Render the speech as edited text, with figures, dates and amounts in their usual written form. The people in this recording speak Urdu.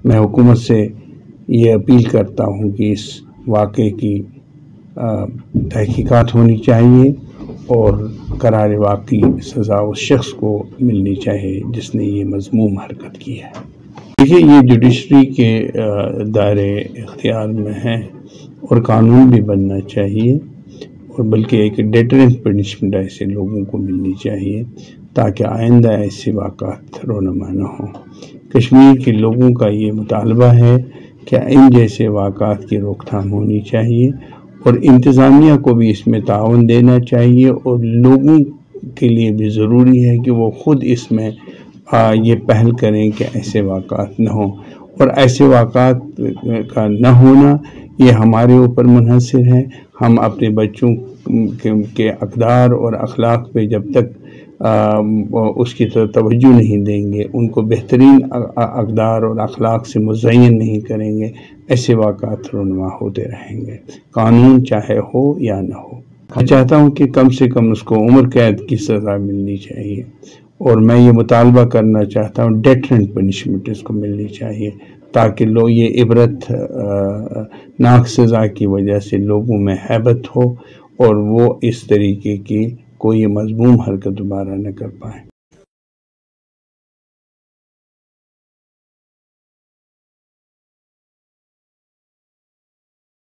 میں حکومت سے یہ اپیل کرتا ہوں کہ اس واقعے کی تحقیقات ہونی چاہیے اور قرار واقعی سزا اس شخص کو ملنی چاہیے جس نے یہ مذموم حرکت کی ہے۔ دیکھیے، یہ جوڈیشری کے دائرے اختیار میں ہے اور قانون بھی بننا چاہیے، اور بلکہ ایک ڈیٹرنٹ پنشمنٹ ایسے لوگوں کو ملنی چاہیے تاکہ آئندہ ایسے واقعات رونما نہ ہوں۔ کشمیر کے لوگوں کا یہ مطالبہ ہے کہ ان جیسے واقعات کی روک تھام ہونی چاہیے اور انتظامیہ کو بھی اس میں تعاون دینا چاہیے، اور لوگوں کے لیے بھی ضروری ہے کہ وہ خود اس میں یہ پہل کریں کہ ایسے واقعات نہ ہوں، اور ایسے واقعات کا نہ ہونا یہ ہمارے اوپر منحصر ہے۔ ہم اپنے بچوں کے اقدار اور اخلاق پہ جب تک اس کی طرف توجہ نہیں دیں گے، ان کو بہترین اقدار اور اخلاق سے مزین نہیں کریں گے، ایسے واقعات رونما ہوتے رہیں گے، قانون چاہے ہو یا نہ ہو۔ میں چاہتا ہوں کہ کم سے کم اس کو عمر قید کی سزا ملنی چاہیے، اور میں یہ مطالبہ کرنا چاہتا ہوں ڈیٹرنٹ پنشمنٹ اس کو ملنی چاہیے تاکہ لوگ یہ عبرت ناک سزا کی وجہ سے لوگوں میں ہیبت ہو اور وہ اس طریقے کی کوئی مذموم حرکت دوبارہ نہ کر پائیں۔